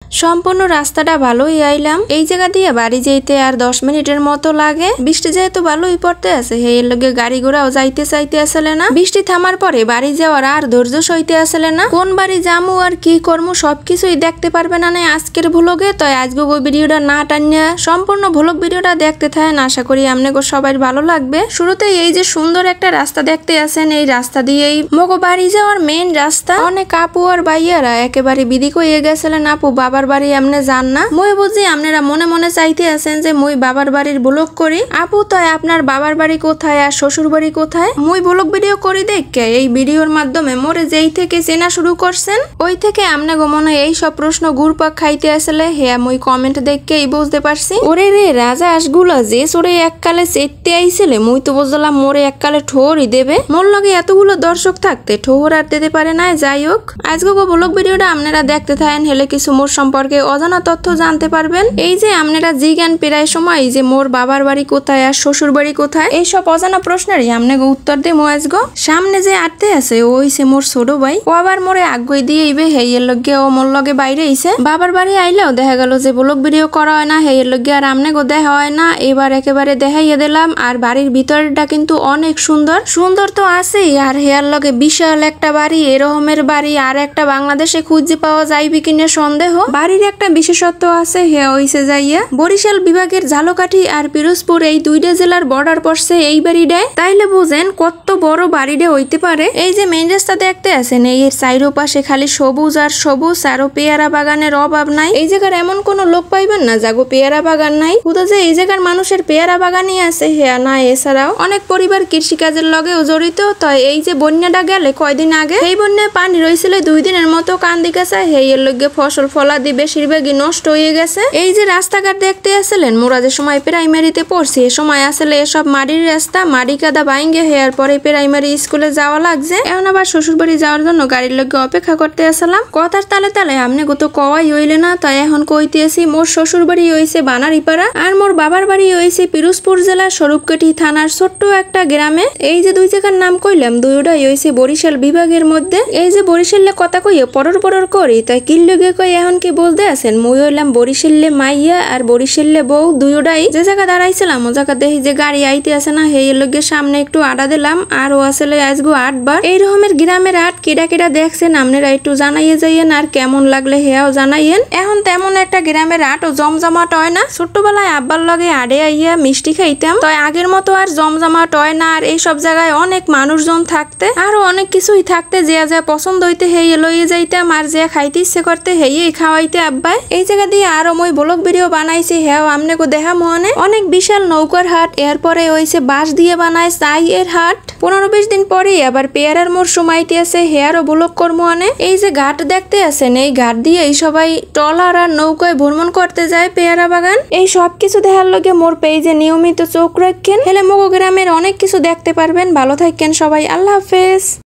সম্পূর্ণ রাস্তাটা ভালোই আইলাম। এই জায়গা দিয়ে বাড়ি যেতে আর 10 মিনিটের মতো লাগে। বৃষ্টি যেহেতু ভালোই পড়তে আছে, এর লগে গাড়ি ঘোড়াও যাইতে চাইতে আসলে না। বৃষ্টি থামার পরে বাড়ি যাওয়ার আর ধৈর্য সইতে আসলে না। কোন বাড়ি যামু আর কি করমু সবকিছুই দেখতে পারবে না আজকের ভ্লগে। তো আজকে ভিডিওটা না টানিয়া সম্পূর্ণ ভ্লগ ভিডিওটা দেখতে থাকেন। আশা করি আপনাদের সবাই ভালো লাগবে। শুরুতে এই যে সুন্দর একটা রাস্তা দেখতে আছেন, এই রাস্তা দিয়েই মগো বাড়ি যাওয়ার মেইন রাস্তা। অনেক আপু আর ভাইয়ারা একেবারে বিদিক হয়ে গেছিলেন, আপু বাবার বাড়ি এমনি যান না। মই বুঝি আপনারা মনে মনে চাইতে আছেন যে মই বাবার বাড়ির ব্লগ করি। আপু তো আপনার বাবার বাড়ি কোথায় আর শ্বশুর বাড়ি কোথায়? মই ব্লগ ভিডিও করি দেখে এই ভিডিওর মাধ্যমে মোরে যেই থেকে চেনা শুরু করছেন ওই থেকে আপনাকে মনে এই সব প্রশ্ন ঘুরপাক খাইতে আসলে হ্যাঁ মই কমেন্ট দেখেই বুঝতে পারছি। ওরে রে রাজা আসগুলা যে চোরে এককালে চেতে আইছিলে, মুই তো বুঝলাম মোরে এককালে ঠোরই দেবে। মোর লগে এতগুলো দর্শক থাকতে ঠোর আর দিতে পারে না। যাই হোক আজকে ব্লগ ভিডিওটা আপনারা দেখতে থাকেন, হেলে কিছু মোর সম্পর্কে অজানা তথ্য জানতে পারবেন। এই যে আপনারা জিজ্ঞান প্রায় সময় যে মোর বাবার বাড়ি কোথায় আর শ্বশুর বাড়ি কোথায়, এই সব অজানা প্রশ্নেরই আপনাকে উত্তর দেবো আজকে। সামনে যে আটতে আছে ওই সে মোর ছোট ভাই, ও আবার মোরে আগ্রহ দিয়ে ইবে হেয়ের লগে ও মোর লগে বাইরে আইছে। বাবার বাড়ি আইলেও দেখা গেল যে ব্লগ ভিডিও করা হয় না, হেয়ের লগে আর আপনাকে দেখা হয় না। এবার একেবারে দেখাইয়ে দিলাম। আর বাড়ির ভিতরটা কিন্তু অনেক সুন্দর সুন্দর তো আছেই, আর হেয়ার লগে বিশাল একটা বাড়ি। এরকমের বাড়ি আর একটা বাংলাদেশে খুঁজে পাওয়া যাইবে কিনা সন্দেহ। বাড়ির একটা বিশেষত্ব আছে, হে হইছে যাইয়া বরিশাল বিভাগের ঝালকাঠি আর পিরোজপুর এই দুইটা জেলার বর্ডার পড়ছে এই বাড়িটায়। তাইলে বুঝেন কত বড় বাড়িটা হইতে পারে। এই যে মেইন রাস্তা দেখতে আছেন, এই চাইরো পাশে খালি সবুজ আর সবুজ, আরো পেয়ারা বাগানের অভাব নাই। এই জায়গার এমন কোন লোক পাইবেন না যাগো পেয়ারা বাগান নাই। শুধু যে এই জায়গার মানুষের পেয়ারা বাগানই আছে হ্যাঁ না, এছাড়াও অনেক পরিবার কৃষিকাজের লগেও জড়িত। তো এই যে বন্যাটা গেলে কয়দিন আগে, এই বন্যায় পানি রয়েছিল 2 দিনের মতো কান্দি গেছে। এর লগে ফসল ফলাদি বেশিরভাগই নষ্ট হয়ে গেছে। এই যে রাস্তাঘাট দেখতে আসলেন, মোরা যে সময় প্রাইমারিতে পড়ছি এ সময় আসলে এসব মাটির রাস্তা, মাটি কাদা বাইঙ্গে হেয়ার পরে প্রাইমারি স্কুলে যাওয়া লাগছে। এখন আবার শ্বশুর বাড়ি যাওয়ার জন্য গাড়ির লগে অপেক্ষা করতে আসলাম। কথার তালে তালে আমনে গত কওয়াই হইলে না, তাই এখন কইতেছি মোর শ্বশুর বাড়ি হইছে বানারীপাড়া আর মোর বাবার বাড়ি হইছে পিরোজপুর জেলার স্বরূপকাঠি থানার ছোট্ট একটা গ্রামে। এই যে দুই জায়গার নাম কইলাম দুইটাই হইছে বরিশাল বিভাগের মধ্যে। এই যে বরিশালে কথা কইয়ে পরর পরর করি, তাই কি লগে কই এখন কি বলতে আছেন? মুই হইলাম বরিশালে মাইয়া আর বরিশালে বউ। দুইটাই যে জায়গা দাঁড়াইছিলাম ও জায়গা দেখি যে গাড়ি আইতে আসে না, হেই লগে সামনে একটু আডা দিলাম। আর ও আসলে আজগো 8 বার। এই রকমের গ্রামের আট কিডা কিডা দেখছেন আপনারা একটু জানাইয়ে যাইয়েন, আর কেমন লাগলে হেয়াও জানাইয়েন। এখন তেমন একটা গ্রামের আট ও জমজমাট হয় না। ছোট্টবেলায় আব্বার লগে আডে আইয়া মিষ্টি খাইতাম, তাই আগের মতো আর জমজমাট হয় না। আর এই সব জায়গায় অনেক মানুষজন থাকতে আরো অনেক কিছুই থাকতে, যে যা পছন্দ হইতে হেয়ে লইয়ে যাইতাম, আর যে খাইতে ইচ্ছে করতে হেয়েই খাওয়াইতে আব্বাই। এই জায়গা দিয়ে আরো মই ব্লগ ভিডিও বানাইছি, হ্যাঁ আমনেকে দেখা মনে অনেক বিশাল নৌকার হাট। এরপরে হইছে বাঁশ দিয়ে বানায় চাই এর হাট। 15-20 দিন পরে আবার পেয়ারার মোর সময়তে আছে, হেয়ারও ব্লগ করবো অনেক। এই যে ঘাট দেখতে আছেন, এই ঘাট দিয়ে সবাই ট্রলার আর নৌকায় ভ্রমণ করতে যায় পেয়ারা বাগান। এই সব কিছু দেখার লগে মোর পেজে নিয়মিত চোখ রাখেন, হেলে মগো গ্রামের অনেক কিছু দেখতে পারবেন। ভালো থাকেন সবাই, আল্লাহ হাফেজ।